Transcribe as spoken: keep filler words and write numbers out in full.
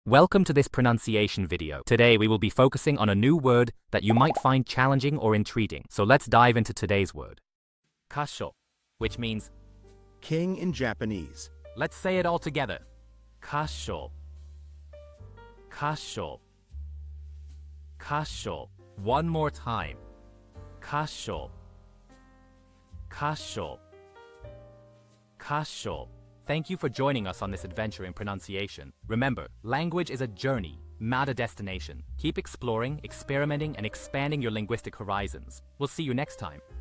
Welcome to this pronunciation video. Today we will be focusing on a new word that you might find challenging or intriguing. So let's dive into today's word. Kasho, which means king in Japanese. Let's say it all together. Kasho. Kasho. Kasho. One more time. Kasho. Kasho. Kasho. Thank you for joining us on this adventure in pronunciation. Remember, language is a journey, not a destination. Keep exploring, experimenting, and expanding your linguistic horizons. We'll see you next time.